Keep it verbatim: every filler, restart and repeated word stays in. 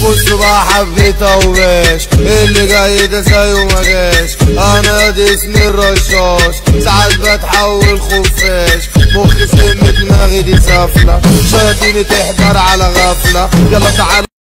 بص بقى حبيتها وباش، اللي جاي ده زيه وما جاش. انا دي اسمي الرشاش، ساعات بتحول خفاش، مخي سم دماغي دي سافلة، شياطيني تحضر على غفلة. يلا تعال